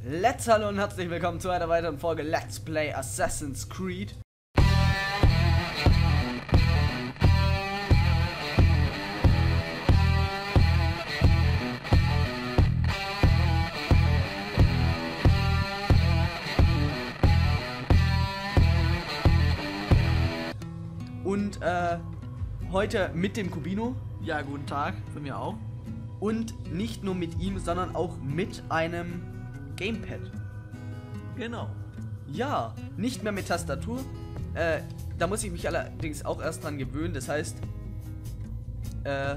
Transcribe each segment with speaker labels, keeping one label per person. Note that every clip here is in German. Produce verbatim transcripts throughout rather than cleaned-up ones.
Speaker 1: Let's hallo und herzlich willkommen zu einer weiteren Folge Let's Play Assassin's Creed. Und äh, heute mit dem Kubino.
Speaker 2: Ja, guten Tag, von mir auch.
Speaker 1: Und nicht nur mit ihm, sondern auch mit einem Gamepad.
Speaker 2: Genau.
Speaker 1: Ja, nicht mehr mit Tastatur. Äh, da muss ich mich allerdings auch erst dran gewöhnen. Das heißt, äh,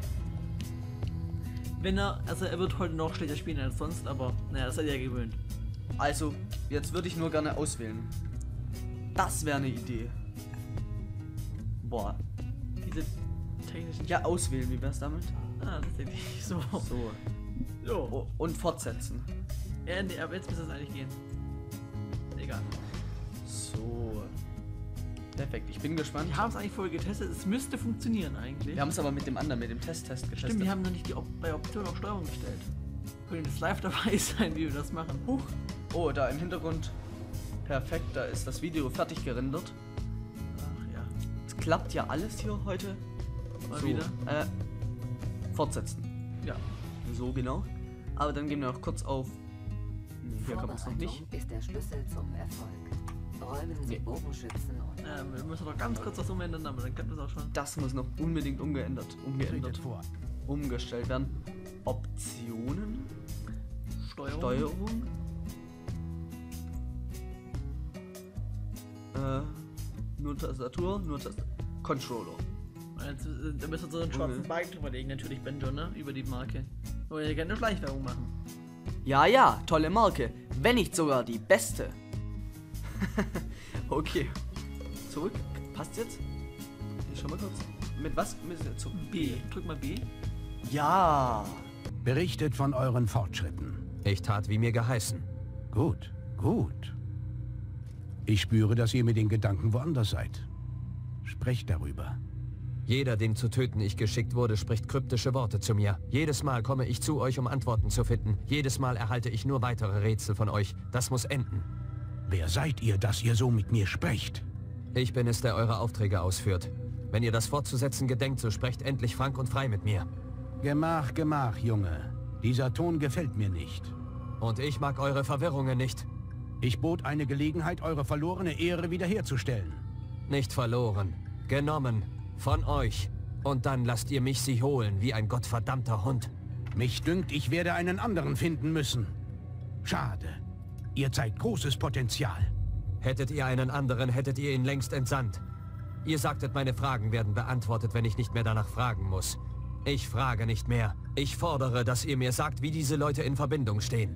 Speaker 2: Wenn er, also er wird heute noch schlechter spielen als sonst, aber naja, das hat er ja gewöhnt.
Speaker 1: also, jetzt würde ich nur gerne auswählen. Das wäre eine Idee. Boah.
Speaker 2: Diese technischen...
Speaker 1: Ja, auswählen, wie wär's damit?
Speaker 2: Ah, tatsächlich. So.
Speaker 1: So.
Speaker 2: So.
Speaker 1: Oh, und fortsetzen.
Speaker 2: Ja, nee, aber jetzt müsste es eigentlich gehen. Egal.
Speaker 1: So. Perfekt, ich bin gespannt.
Speaker 2: Wir haben es eigentlich vorher getestet, es müsste funktionieren eigentlich.
Speaker 1: Wir haben es aber mit dem anderen, mit dem Test-Test getestet.
Speaker 2: Stimmt, wir haben noch nicht die Op bei Option auf Steuerung gestellt. Können das live dabei sein, wie wir das machen?
Speaker 1: Huch. Oh, da im Hintergrund. Perfekt, da ist das Video fertig gerendert.
Speaker 2: Ach ja.
Speaker 1: Es klappt ja alles hier heute.
Speaker 2: Mal
Speaker 1: so,
Speaker 2: wieder.
Speaker 1: Äh, fortsetzen.
Speaker 2: Ja.
Speaker 1: So genau. Aber dann gehen wir noch kurz auf. Nee, hier kann man es noch nicht.
Speaker 3: Ist der Schlüssel zum Erfolg. Räumen Sie
Speaker 1: Nee.
Speaker 3: Bogenschützen und
Speaker 2: Äh, wir müssen doch ganz kurz was umändern, aber dann können wir es auch schon.
Speaker 1: Das muss noch unbedingt umgeändert, umgeändert,
Speaker 4: vor.
Speaker 1: umgestellt werden. Optionen,
Speaker 2: Steuerung.
Speaker 1: Steuerung. Äh, nur Tastatur, nur Tastatur. Controller.
Speaker 2: Jetzt, äh, da müssen wir so einen schwarzen
Speaker 1: Mhm.
Speaker 2: Balken drüber legen, natürlich Benjo, ne? Über die Marke. Wollen wir ja gerne Schleichwerbung machen.
Speaker 1: Ja, ja, tolle Marke. Wenn nicht sogar die beste. Okay. Zurück. Passt jetzt? Ich schau mal kurz. Mit was? Mit, zu
Speaker 2: B. Drück mal B.
Speaker 1: Ja.
Speaker 4: Berichtet von euren Fortschritten.
Speaker 5: Ich tat, wie mir geheißen.
Speaker 4: Gut, gut. Ich spüre, dass ihr mit den Gedanken woanders seid. Sprecht darüber.
Speaker 5: Jeder, dem zu töten ich geschickt wurde, spricht kryptische Worte zu mir. Jedes Mal komme ich zu euch, um Antworten zu finden. Jedes Mal erhalte ich nur weitere Rätsel von euch. Das muss enden.
Speaker 4: Wer seid ihr, dass ihr so mit mir sprecht?
Speaker 5: Ich bin es, der eure Aufträge ausführt. Wenn ihr das fortzusetzen gedenkt, so sprecht endlich frank und frei mit mir.
Speaker 4: Gemach, gemach, Junge. Dieser Ton gefällt mir nicht.
Speaker 5: Und ich mag eure Verwirrungen nicht.
Speaker 4: Ich bot eine Gelegenheit, eure verlorene Ehre wiederherzustellen.
Speaker 5: Nicht verloren. Genommen. Von euch. Und dann lasst ihr mich sie holen, wie ein gottverdammter Hund.
Speaker 4: Mich dünkt, ich werde einen anderen finden müssen. Schade. Ihr zeigt großes Potenzial.
Speaker 5: Hättet ihr einen anderen, hättet ihr ihn längst entsandt. Ihr sagtet, meine Fragen werden beantwortet, wenn ich nicht mehr danach fragen muss. Ich frage nicht mehr. Ich fordere, dass ihr mir sagt, wie diese Leute in Verbindung stehen.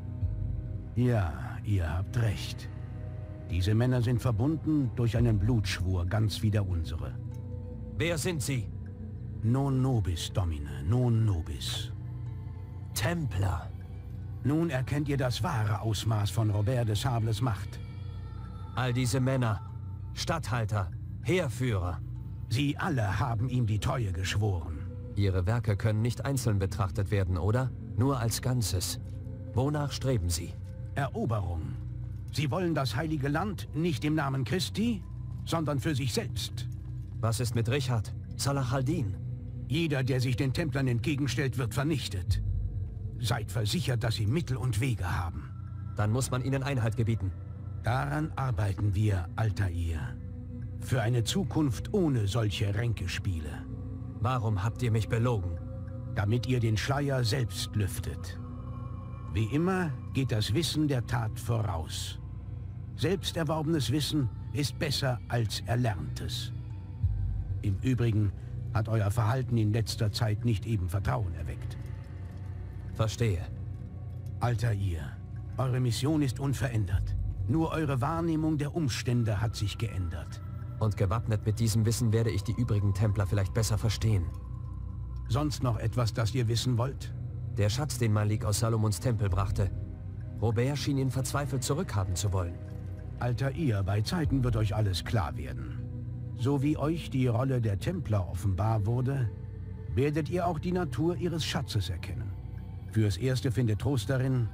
Speaker 4: Ja, ihr habt recht. Diese Männer sind verbunden durch einen Blutschwur, ganz wie der unsere.
Speaker 5: Wer sind sie?
Speaker 4: Non nobis, Domine, non nobis.
Speaker 5: Templer.
Speaker 4: Nun erkennt ihr das wahre Ausmaß von Robert de Sables Macht.
Speaker 5: All diese Männer. Statthalter. Heerführer.
Speaker 4: Sie alle haben ihm die Treue geschworen.
Speaker 5: Ihre Werke können nicht einzeln betrachtet werden, oder? Nur als Ganzes. Wonach streben sie?
Speaker 4: Eroberung. Sie wollen das heilige Land nicht im Namen Christi, sondern für sich selbst.
Speaker 5: Was ist mit Richard? Salah al-Din?
Speaker 4: Jeder, der sich den Templern entgegenstellt, wird vernichtet. Seid versichert, dass sie Mittel und Wege haben.
Speaker 5: Dann muss man ihnen Einhalt gebieten.
Speaker 4: Daran arbeiten wir, Altair. Für eine Zukunft ohne solche Ränkespiele.
Speaker 5: Warum habt ihr mich belogen?
Speaker 4: Damit ihr den Schleier selbst lüftet. Wie immer geht das Wissen der Tat voraus. Selbst erworbenes Wissen ist besser als erlerntes. Im Übrigen hat euer Verhalten in letzter Zeit nicht eben Vertrauen erweckt.
Speaker 5: Verstehe.
Speaker 4: Altair, eure Mission ist unverändert. Nur eure Wahrnehmung der Umstände hat sich geändert.
Speaker 5: Und gewappnet mit diesem Wissen werde ich die übrigen Templer vielleicht besser verstehen.
Speaker 4: Sonst noch etwas, das ihr wissen wollt?
Speaker 5: Der Schatz, den Malik aus Salomons Tempel brachte. Robert schien ihn verzweifelt zurückhaben zu wollen.
Speaker 4: Altair, bei Zeiten wird euch alles klar werden. So wie euch die Rolle der Templer offenbar wurde, werdet ihr auch die Natur ihres Schatzes erkennen. Fürs Erste findet Trost darin,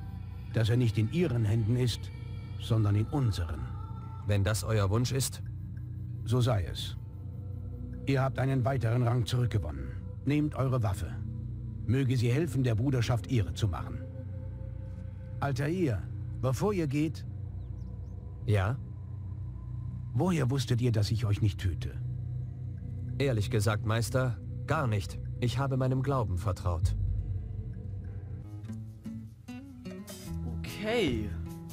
Speaker 4: dass er nicht in Ihren Händen ist, sondern in unseren.
Speaker 5: Wenn das euer Wunsch ist?
Speaker 4: So sei es. Ihr habt einen weiteren Rang zurückgewonnen. Nehmt eure Waffe. Möge sie helfen, der Bruderschaft Ehre zu machen. Altair, bevor ihr geht,
Speaker 5: Ja?
Speaker 4: woher wusstet ihr, dass ich euch nicht töte?
Speaker 5: Ehrlich gesagt, Meister, gar nicht. Ich habe meinem Glauben vertraut.
Speaker 1: Okay.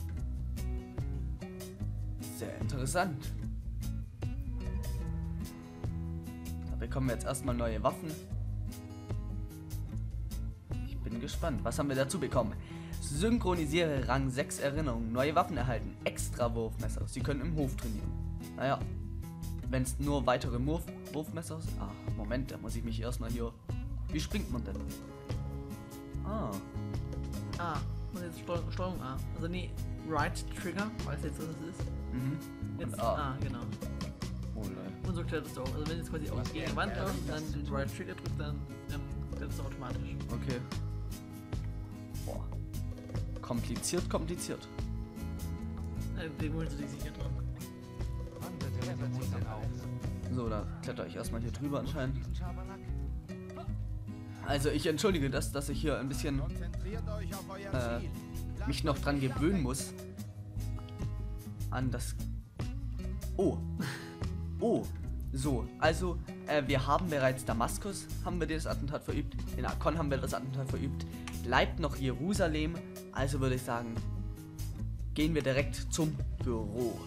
Speaker 1: Sehr interessant. Da bekommen wir jetzt erstmal neue Waffen. Ich bin gespannt. Was haben wir dazu bekommen? Synchronisiere Rang sechs Erinnerungen. Neue Waffen erhalten. Extra Wurfmesser. Sie können im Hof trainieren. Naja. Wenn es nur weitere Wurf Wurfmesser sind. Ah, Moment, da muss ich mich erstmal hier. Wie springt man denn? Ah.
Speaker 2: Ah, und jetzt Steuerung, Steuerung A. Also nee, Right Trigger, weiß jetzt, was es ist.
Speaker 1: Mhm.
Speaker 2: Jetzt
Speaker 1: Und A.
Speaker 2: A, genau.
Speaker 1: Oh nein.
Speaker 2: Und so kletterst du auch. Also wenn jetzt quasi auf gegen die Wand läuft und dann den Right Trigger drückt, dann ähm, kletterst du automatisch.
Speaker 1: Okay. Boah. Kompliziert, kompliziert.
Speaker 2: Äh, den holen sie sich sicher dran.
Speaker 1: So, da kletter ich erstmal hier drüber anscheinend. Also ich entschuldige das, dass ich hier ein bisschen äh, mich noch dran gewöhnen muss. An das... Oh. Oh. So, also äh, wir haben bereits Damaskus, haben wir das Attentat verübt. In Akkon haben wir das Attentat verübt. Bleibt noch Jerusalem. Also würde ich sagen, gehen wir direkt zum Büro.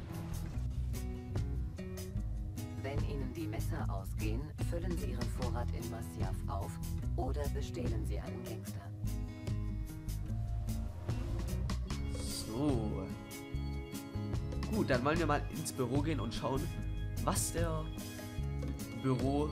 Speaker 3: Wenn Ihnen die Messer ausgehen, füllen Sie Ihren Vorrat in Masyaf auf oder bestehlen Sie einen Gangster.
Speaker 1: So. Gut, dann wollen wir mal ins Büro gehen und schauen, was der Büroleiter?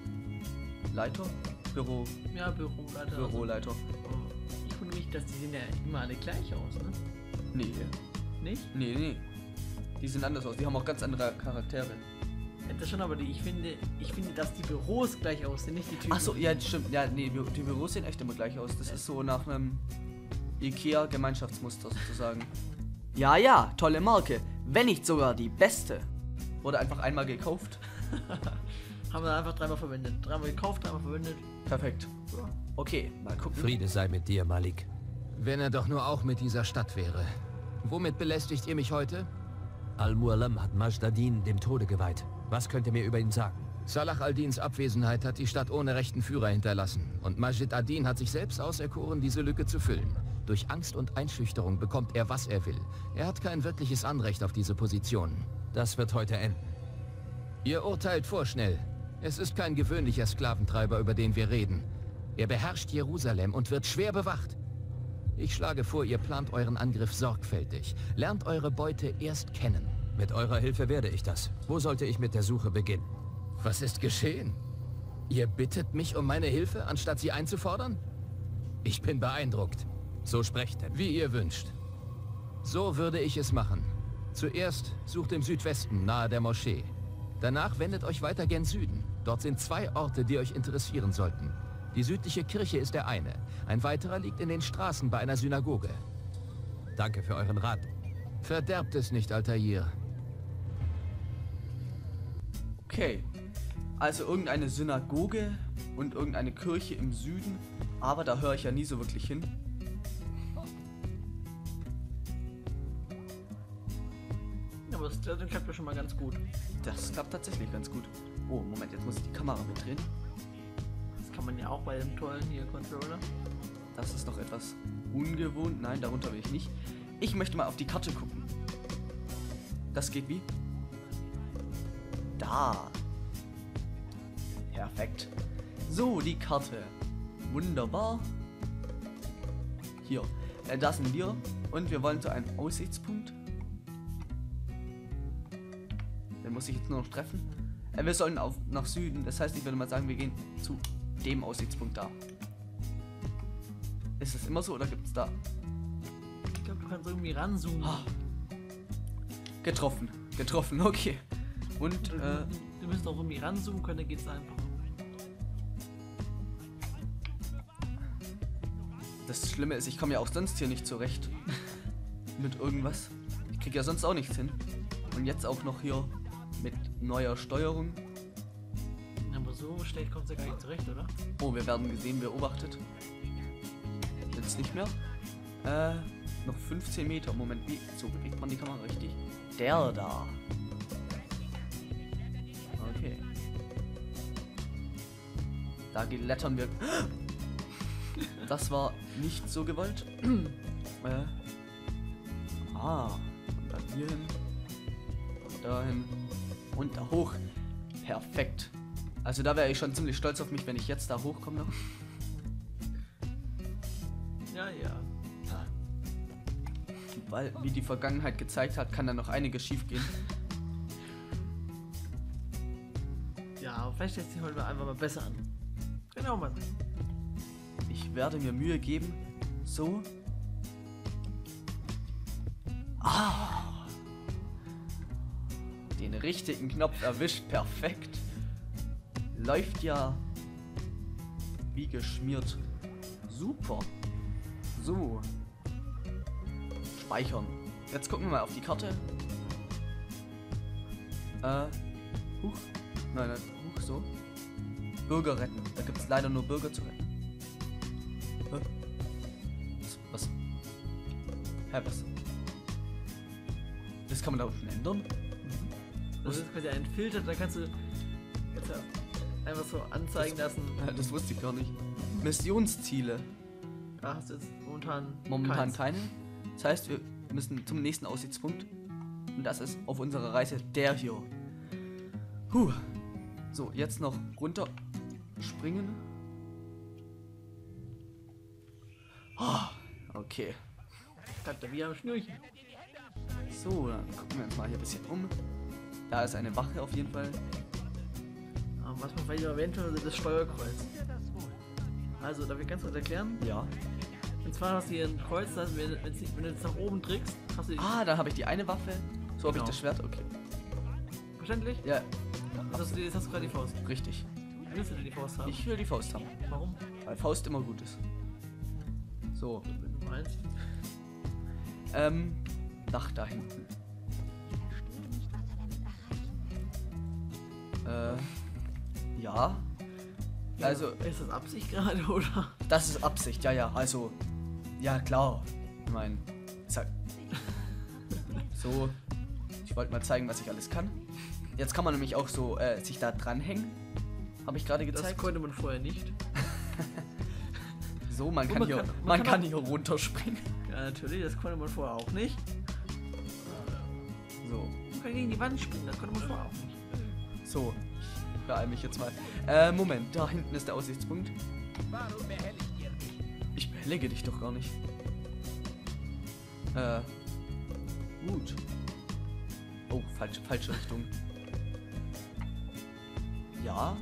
Speaker 1: Büro...
Speaker 2: Ja, Büroleiter.
Speaker 1: Büroleiter.
Speaker 2: Also, ich wundere mich, dass die sehen ja immer alle gleich aus, ne?
Speaker 1: Nee.
Speaker 2: Nicht?
Speaker 1: Nee, nee. Die sind anders aus. Die haben auch ganz andere Charaktere.
Speaker 2: Ja, das schon, aber die, ich finde, ich finde, dass die Büros gleich aussehen, nicht die Typen.
Speaker 1: Achso, ja, stimmt. Ja, nee, Bü- die Büros sehen echt immer gleich aus. Das ist so nach einem IKEA-Gemeinschaftsmuster sozusagen. Ja, ja, tolle Marke. Wenn nicht sogar die beste. Wurde einfach einmal gekauft.
Speaker 2: Haben wir einfach dreimal verwendet. Dreimal gekauft, dreimal verwendet.
Speaker 1: Perfekt.
Speaker 2: Ja.
Speaker 1: Okay, mal gucken.
Speaker 5: Friede sei mit dir, Malik.
Speaker 6: Wenn er doch nur auch mit dieser Stadt wäre. Womit belästigt ihr mich heute?
Speaker 5: Al-Mualam hat Majd ad-Din dem Tode geweiht. Was könnt ihr mir über ihn sagen?
Speaker 6: Salah al-Dins Abwesenheit hat die Stadt ohne rechten Führer hinterlassen. Und Majd ad-Din hat sich selbst auserkoren, diese Lücke zu füllen. Durch Angst und Einschüchterung bekommt er, was er will. Er hat kein wirkliches Anrecht auf diese Position.
Speaker 5: Das wird heute enden.
Speaker 6: Ihr urteilt vorschnell. Es ist kein gewöhnlicher Sklaventreiber, über den wir reden. Er beherrscht Jerusalem und wird schwer bewacht. Ich schlage vor, ihr plant euren Angriff sorgfältig. Lernt eure Beute erst kennen.
Speaker 5: Mit eurer Hilfe werde ich das. Wo sollte ich mit der Suche beginnen?
Speaker 6: Was ist geschehen? Ihr bittet mich um meine Hilfe, anstatt sie einzufordern? Ich bin beeindruckt.
Speaker 5: So sprecht denn.
Speaker 6: Wie ihr wünscht. So würde ich es machen. Zuerst sucht im Südwesten, nahe der Moschee. Danach wendet euch weiter gen Süden. Dort sind zwei Orte, die euch interessieren sollten. Die südliche Kirche ist der eine. Ein weiterer liegt in den Straßen bei einer Synagoge.
Speaker 5: Danke für euren Rat.
Speaker 6: Verderbt es nicht, Altair.
Speaker 1: Okay. Also irgendeine Synagoge und irgendeine Kirche im Süden. Aber da höre ich ja nie so wirklich hin.
Speaker 2: Ja, aber das das klappt ja schon mal ganz gut.
Speaker 1: Das klappt tatsächlich ganz gut. Oh, Moment, jetzt muss ich die Kamera mitdrehen.
Speaker 2: Das kann man ja auch bei dem tollen hier Controller.
Speaker 1: Das ist noch etwas ungewohnt. Nein, darunter will ich nicht. Ich möchte mal auf die Karte gucken. Das geht wie? Da. Perfekt. So, die Karte. Wunderbar. Hier. Äh, da sind wir. Und wir wollen zu einem Aussichtspunkt. Den muss ich jetzt nur noch treffen. Äh, wir sollen auf, nach Süden. Das heißt, ich würde mal sagen, wir gehen zu dem Aussichtspunkt da. Ist es immer so oder gibt es da?
Speaker 2: Ich glaube, du kannst irgendwie ranzoomen.
Speaker 1: Ah. Getroffen. Getroffen, okay. Und,
Speaker 2: Du,
Speaker 1: äh,
Speaker 2: du, du müsst auch irgendwie ranzoomen können, dann geht's einfach.
Speaker 1: das Schlimme ist, ich komme ja auch sonst hier nicht zurecht. mit irgendwas. Ich krieg ja sonst auch nichts hin. Und jetzt auch noch hier mit neuer Steuerung.
Speaker 2: Aber so schlecht kommt ja gar nicht zurecht, oder?
Speaker 1: Oh, wir werden gesehen, beobachtet. Jetzt nicht mehr. Äh, noch fünfzehn Meter. Moment, wie? So bewegt man die Kamera richtig. Der da. Okay. Da gelettern wir. Das war nicht so gewollt. äh. Ah. Und dann hier hin. Und dahin. Und da hoch. Perfekt. Also da wäre ich schon ziemlich stolz auf mich, wenn ich jetzt da hochkomme.
Speaker 2: Ja, ja.
Speaker 1: Weil, wie die Vergangenheit gezeigt hat, kann da noch einiges schief gehen.
Speaker 2: Ja, aber vielleicht lässt sich heute mal einfach mal besser an. Genau, Mann.
Speaker 1: Ich werde mir Mühe geben. So. Ah. Den richtigen Knopf erwischt. Perfekt. Läuft ja wie geschmiert. Super. So. Speichern. Jetzt gucken wir mal auf die Karte. Äh. Huch. Nein, nein. Huch, so. Bürger retten. Da gibt es leider nur Bürger zu retten. Hä? Was? Was? Hä, was? Das kann man da unten ändern?
Speaker 2: Das ist quasi ein Filter, da kannst du jetzt einfach so anzeigen lassen.
Speaker 1: Ja, das wusste ich gar nicht. Missionsziele.
Speaker 2: Da hast du jetzt momentan
Speaker 1: Momentan
Speaker 2: keins.
Speaker 1: keine. Das heißt, wir müssen zum nächsten Aussichtspunkt. Und das ist auf unserer Reise der hier. Puh. So, jetzt noch runter springen. Oh, okay.
Speaker 2: Bleibt da wieder am Schnürchen.
Speaker 1: So, dann gucken wir uns mal hier ein bisschen um. Da ist eine Wache auf jeden Fall.
Speaker 2: Aber was man vielleicht erwähnt hat, ist das Steuerkreuz. Also, darf ich ganz kurz erklären?
Speaker 1: Ja.
Speaker 2: Und zwar hast du hier ein Kreuz, das heißt, wenn, wenn du jetzt nach oben drückst, hast du die.
Speaker 1: Ah, da habe ich die eine Waffe. So habe ich
Speaker 2: Genau.
Speaker 1: das Schwert. Okay.
Speaker 2: Verständlich?
Speaker 1: Ja,
Speaker 2: Jetzt hast du, jetzt hast du gerade die Faust.
Speaker 1: richtig.
Speaker 2: Willst du denn die Faust haben?
Speaker 1: Ich will die Faust haben.
Speaker 2: Warum?
Speaker 1: Weil Faust immer gut ist. So.
Speaker 2: Wenn du meinst.
Speaker 1: Ähm, Dach da hinten. Äh, ja. Also,
Speaker 2: Ist das Absicht gerade, oder?
Speaker 1: das ist Absicht, ja, ja. Also, ja, klar. Ich meine, sag. So, ich wollte mal zeigen, was ich alles kann. Jetzt kann man nämlich auch so äh, sich da dranhängen. Habe ich gerade
Speaker 2: Das
Speaker 1: gezeigt.
Speaker 2: konnte man vorher nicht.
Speaker 1: So, man
Speaker 2: Und
Speaker 1: kann
Speaker 2: man
Speaker 1: hier,
Speaker 2: kann-
Speaker 1: man
Speaker 2: man
Speaker 1: kann,
Speaker 2: kann
Speaker 1: hier runterspringen.
Speaker 2: Ja, natürlich, das konnte man vorher auch nicht.
Speaker 1: So,
Speaker 2: Man kann gegen die Wand springen, das konnte man vorher auch nicht.
Speaker 1: so. Ich beeil mich jetzt mal. Äh, Moment, da hinten ist der Aussichtspunkt. Ich behellige dich doch gar nicht. Äh, gut. Oh, falsche, falsche Richtung. Ja,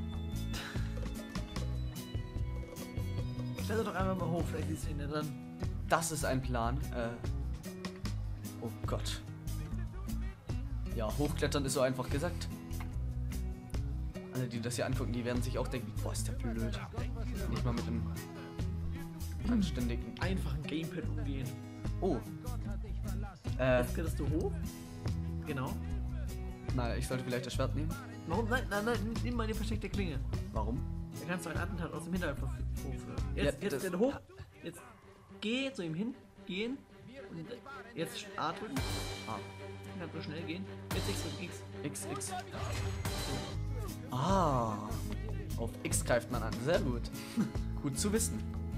Speaker 2: Kletter doch einfach mal hoch, vielleicht siehst du ihn ja dann.
Speaker 1: das ist ein Plan. Äh, oh Gott. Ja, hochklettern ist so einfach gesagt. Alle, die das hier angucken, die werden sich auch denken, boah, ist der blöd. Nicht mal mit einem anständigen...
Speaker 2: Einfachen Gamepad umgehen.
Speaker 1: Oh. Äh,
Speaker 2: Jetzt kletterst du hoch. Genau.
Speaker 1: nein, ich sollte vielleicht das Schwert nehmen.
Speaker 2: Warum? Nein, nein, nein, nimm- nimm mal die versteckte Klinge.
Speaker 1: Warum?
Speaker 2: Da kannst du ein Attentat aus dem Hinterhalt vorführen. Jetzt,
Speaker 1: Ja,
Speaker 2: jetzt
Speaker 1: das-
Speaker 2: kletter hoch. Jetzt geh zu ihm hin. Gehen. Und jetzt A drücken.
Speaker 1: Ah,
Speaker 2: Kannst so schnell gehen. Jetzt X und X.
Speaker 1: X, X. Ah, auf X greift man an. Sehr gut. Gut zu wissen.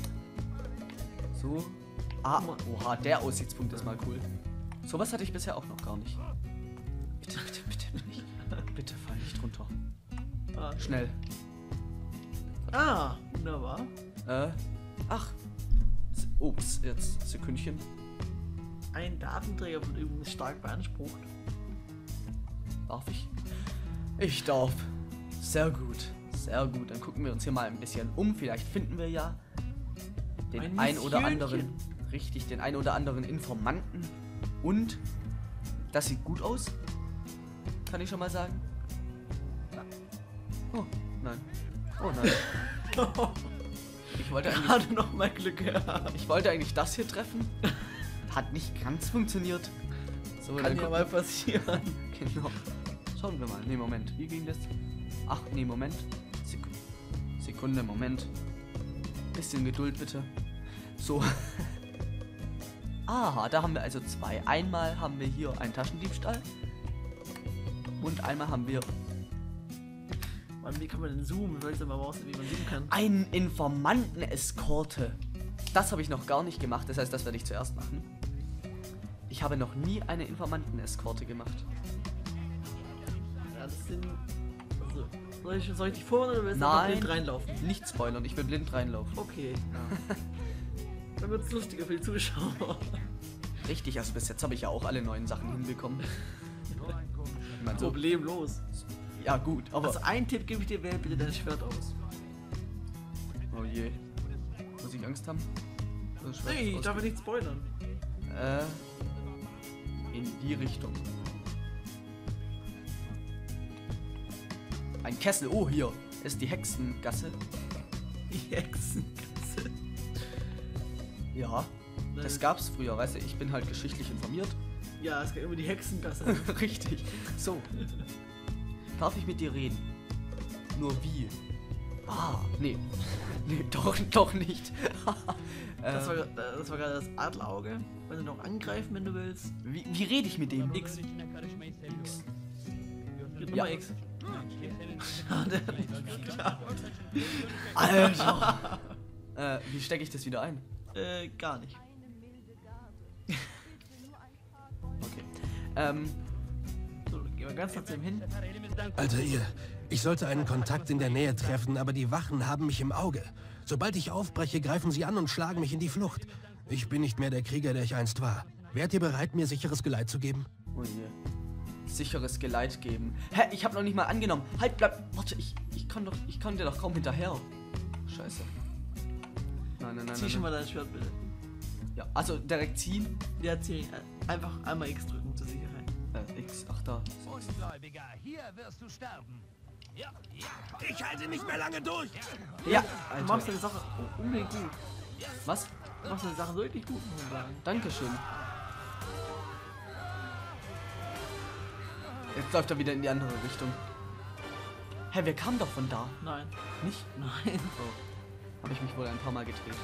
Speaker 1: So. Ah, oha, der Aussichtspunkt ist mal cool. Sowas hatte ich bisher auch noch gar nicht. Bitte, bitte, bitte nicht. Bitte fall nicht runter.
Speaker 2: Ah,
Speaker 1: Schnell.
Speaker 2: ah wunderbar.
Speaker 1: Äh, ach. S- Ups, jetzt Sekündchen.
Speaker 2: Ein Datenträger wird übrigens stark beansprucht.
Speaker 1: Darf ich? Ich darf. Sehr gut. Sehr gut. Dann gucken wir uns hier mal ein bisschen um. Vielleicht finden wir ja den
Speaker 2: Ein
Speaker 1: ein oder
Speaker 2: Missionchen.
Speaker 1: anderen. Richtig, den ein oder anderen Informanten. Und das sieht gut aus. Kann ich schon mal sagen. Oh, nein. Oh nein. Ich wollte eigentlich,
Speaker 2: Gerade noch mal Glück gehabt.
Speaker 1: ich wollte eigentlich das hier treffen. Hat nicht ganz funktioniert. So,
Speaker 2: Kann
Speaker 1: dann
Speaker 2: ja
Speaker 1: gucken-
Speaker 2: mal passieren.
Speaker 1: Genau. Schauen wir mal. Nee, Moment. Wie ging das? Ach, nee, Moment. Sek Sekunde, Moment. Bisschen Geduld, bitte. So. Aha, da haben wir also zwei. Einmal haben wir hier einen Taschendiebstahl. Und einmal haben wir
Speaker 2: Mann, wie kann man denn zoomen? Ich weiß aber raus, wie man zoomen kann.
Speaker 1: einen Informanten-Eskorte. Das habe ich noch gar nicht gemacht. Das heißt, das werde ich zuerst machen. Ich habe noch nie eine Informanten-Eskorte gemacht.
Speaker 2: Ja, das sind. Also, soll ich, soll ich dich vorne oder willst du
Speaker 1: Nein.
Speaker 2: einfach blind reinlaufen?
Speaker 1: Nicht spoilern, ich will blind reinlaufen.
Speaker 2: Okay. Dann wird's lustiger für die Zuschauer.
Speaker 1: Richtig, also bis jetzt habe ich ja auch alle neuen Sachen hinbekommen. Ich mein, so,
Speaker 2: Problemlos.
Speaker 1: ja gut, aber...
Speaker 2: Also ein Tipp gebe ich dir, wähl bitte dein Schwert aus.
Speaker 1: oh je. Muss ich Angst haben? Das Schwert
Speaker 2: Nee,
Speaker 1: ist
Speaker 2: ich darf ja nicht spoilern.
Speaker 1: Äh, in die Richtung. Ein Kessel. Oh, hier ist die Hexengasse.
Speaker 2: Die Hexengasse.
Speaker 1: Ja, das gab's früher, weißt du, ich bin halt geschichtlich informiert.
Speaker 2: Ja, es geht immer die Hexengasse.
Speaker 1: Richtig. So. Darf ich mit dir reden? Nur wie? Ah, nee. Nee, doch, doch nicht.
Speaker 2: Das war,
Speaker 1: äh,
Speaker 2: das war gerade das Adlerauge. Wenn du noch angreifen, wenn du willst.
Speaker 1: wie, wie rede ich mit dem?
Speaker 2: X.
Speaker 1: X.
Speaker 2: Nummer
Speaker 1: Ja.
Speaker 2: X. Ja, der hat nicht geklappt.
Speaker 1: Alter. äh, wie stecke ich das wieder ein?
Speaker 2: Äh, gar nicht.
Speaker 1: Okay. Ähm,
Speaker 2: So, gehen wir ganz langsam hin.
Speaker 7: Alter, ihr, ich sollte einen Kontakt in der Nähe treffen, aber die Wachen haben mich im Auge. Sobald ich aufbreche, greifen sie an und schlagen mich in die Flucht. Ich bin nicht mehr der Krieger, der ich einst war. Wärt ihr bereit, mir sicheres Geleit zu geben?
Speaker 1: oh je. Sicheres Geleit geben. Hä, ich habe noch nicht mal angenommen. Halt, bleib. Warte, ich, ich kann doch, ich kann dir doch kaum hinterher. Scheiße. Nein, nein, nein.
Speaker 2: Zieh
Speaker 1: nein,
Speaker 2: schon
Speaker 1: nein.
Speaker 2: mal dein Schwert bitte.
Speaker 1: Ja, also direkt ziehen.
Speaker 2: Ja, zieh. Einfach einmal X drücken zur Sicherheit.
Speaker 1: Äh, X, ach da.
Speaker 6: Ungläubiger, hier wirst du sterben. Ja, ja.
Speaker 7: Ich halte nicht mehr lange durch!
Speaker 1: Ja,
Speaker 2: Du machst deine Sache unbedingt gut.
Speaker 1: Was?
Speaker 2: Du machst deine Sache wirklich gut, muss man sagen.
Speaker 1: Dankeschön. Jetzt läuft er wieder in die andere Richtung. Hä, wir kamen doch von da.
Speaker 2: Nein.
Speaker 1: Nicht?
Speaker 2: Nein.
Speaker 1: Oh. Habe ich mich wohl ein paar Mal gedreht.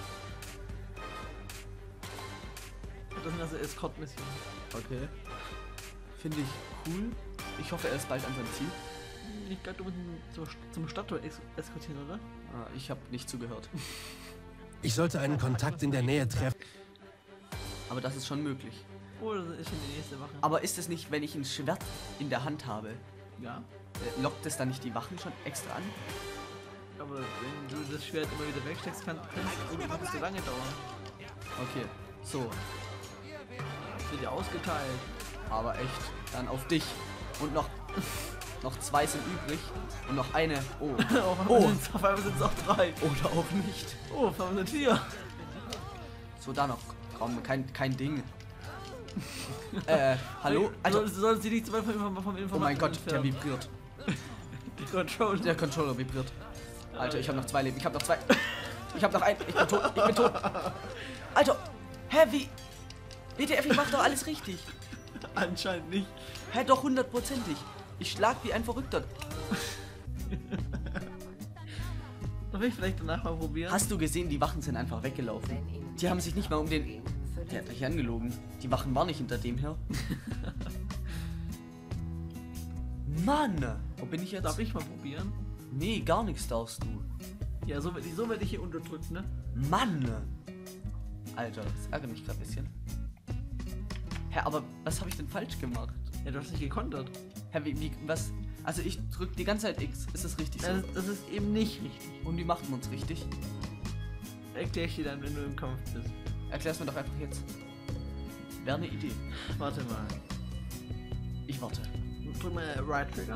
Speaker 2: Das sind also Escort-Missionen.
Speaker 1: Okay. Finde ich cool. Ich hoffe, er ist bald an seinem Ziel.
Speaker 2: Ich glaube, du musst ihn zur, zum Stadttor ex eskortieren, oder?
Speaker 1: Ah, ich habe nicht zugehört.
Speaker 7: Ich sollte einen Kontakt in der Nähe treffen.
Speaker 1: Aber das ist schon möglich.
Speaker 2: Oh, das ist schon die nächste Wache.
Speaker 1: Aber ist es nicht, wenn ich ein Schwert in der Hand habe,
Speaker 2: Ja.
Speaker 1: äh, lockt es dann nicht die Wachen schon extra an?
Speaker 2: Aber wenn du das Schwert immer wieder wegsteckst, kann es kann es so lange dauern.
Speaker 1: Okay, so.
Speaker 2: Das wird ja ausgeteilt.
Speaker 1: Aber echt, dann auf dich. Und noch, noch zwei sind übrig. Und noch eine. Oh.
Speaker 2: Auf
Speaker 1: Oh.
Speaker 2: einmal sind's- auf einmal sind es auch drei.
Speaker 1: Oder auch nicht.
Speaker 2: Oh, auf einmal sind vier.
Speaker 1: So, da noch. Komm, kein, kein Ding. äh, hallo?
Speaker 2: Also,
Speaker 1: Also,
Speaker 2: du sollst sie nicht zu weit vom, Inform vom Informanten
Speaker 1: oh mein Gott, der
Speaker 2: entfernen.
Speaker 1: vibriert.
Speaker 2: Die Control.
Speaker 1: Der Controller vibriert. Alter, ich habe noch zwei Leben. Ich habe noch zwei. Ich habe noch ein. Ich bin tot. Ich bin tot. Alter, hä, wie? W T F, ich mach doch alles richtig.
Speaker 2: Anscheinend nicht.
Speaker 1: Hä, doch hundertprozentig. Ich schlag wie ein Verrückter.
Speaker 2: Darf ich vielleicht danach mal probieren?
Speaker 1: Hast du gesehen, die Wachen sind einfach weggelaufen.
Speaker 3: Wenn Ihnen
Speaker 1: Die haben sich nicht mal um den...
Speaker 3: gehen,
Speaker 1: Der
Speaker 3: füllen
Speaker 1: hat dich angelogen. Die Wachen waren nicht hinter dem her. Mann! Wo bin ich jetzt?
Speaker 2: Darf ich mal probieren?
Speaker 1: Nee, gar nichts darfst du.
Speaker 2: Ja, so werde ich, so werd ich hier unterdrückt, ne?
Speaker 1: Mann! Alter, das ärgert mich gerade ein bisschen. Hä, aber was habe ich denn falsch gemacht?
Speaker 2: Ja, du hast nicht gekontert.
Speaker 1: Hä, wie, wie, was? Also ich drück die ganze Zeit X. Ist das richtig so?
Speaker 2: Das, das ist eben nicht richtig.
Speaker 1: Und wie macht man es richtig?
Speaker 2: Erklär ich dir dann, wenn du im Kampf bist.
Speaker 1: Erklär's mir doch einfach jetzt. Wäre eine Idee.
Speaker 2: Warte mal.
Speaker 1: Ich warte.
Speaker 2: Drück mal Right Trigger.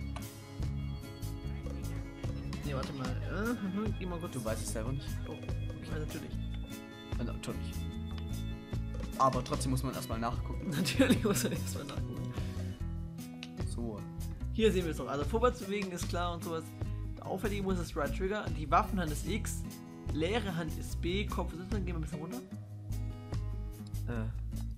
Speaker 2: Nee, warte mal. Äh, mhm, geh mal kurz.
Speaker 1: Du weißt es selber nicht.
Speaker 2: Oh, ich weiß natürlich.
Speaker 1: Äh, natürlich. Aber trotzdem muss man erstmal nachgucken.
Speaker 2: Natürlich muss er erstmal nachgucken.
Speaker 1: So.
Speaker 2: Hier sehen wir es doch. Also vorwärts bewegen ist klar und sowas. Auffällige muss das Right Trigger. Die Waffenhand ist X. Leere Hand ist B. Kopf ist dann gehen wir ein bisschen runter.
Speaker 1: Äh,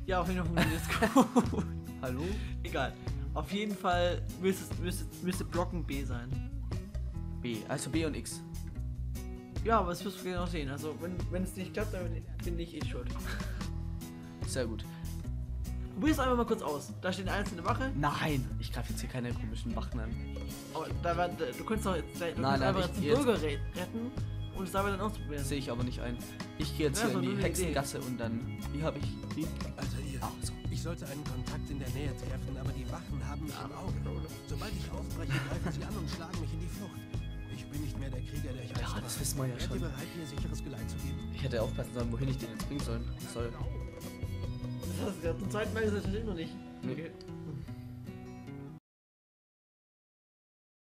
Speaker 2: Ja, auf jeden Fall funktioniert es gut.
Speaker 1: Hallo?
Speaker 2: Egal. Auf jeden Fall müsste, müsste, müsste Blocken B sein.
Speaker 1: B, also B und X.
Speaker 2: Ja, aber das wirst du genau sehen. Also, wenn, wenn es nicht klappt, dann bin ich eh schuld.
Speaker 1: Sehr gut.
Speaker 2: Probier es einfach mal kurz aus. Da steht eine einzelne Wache.
Speaker 1: Nein, ich greife jetzt hier keine komischen Wachen an.
Speaker 2: Aber da, war- da, du kannst doch jetzt, du
Speaker 1: Nein,
Speaker 2: kannst
Speaker 1: nein,
Speaker 2: einfach
Speaker 1: ich
Speaker 2: jetzt einen
Speaker 1: geh jetzt-
Speaker 2: Bürger re retten und es dabei dann ausprobieren.
Speaker 1: Das sehe ich aber nicht ein. Ich gehe jetzt
Speaker 2: Ja,
Speaker 1: hier
Speaker 2: so
Speaker 1: in
Speaker 2: nur
Speaker 1: die
Speaker 2: eine
Speaker 1: Hexengasse und dann. Wie habe ich. Wie?
Speaker 7: Also ihr,
Speaker 1: Ach so.
Speaker 7: ich sollte einen Kontakt in der Nähe treffen, aber die Wachen haben mich im Auge. Sobald ich aufbreche, greifen sie an und schlagen mich in die Flucht. Ich bin nicht mehr der Krieger, der ich einst
Speaker 1: Ja,
Speaker 7: war.
Speaker 1: das wissen wir ja
Speaker 7: Wärt ihr
Speaker 1: schon.
Speaker 7: bereit, mir sicheres Geleit zu geben?
Speaker 1: Ich hätte aufpassen sollen, wohin ich den jetzt bringen sollen. soll.
Speaker 2: Das hast du ja zum zweiten Mal gesagt, das stimmt noch nicht.
Speaker 1: Nee.
Speaker 2: Okay.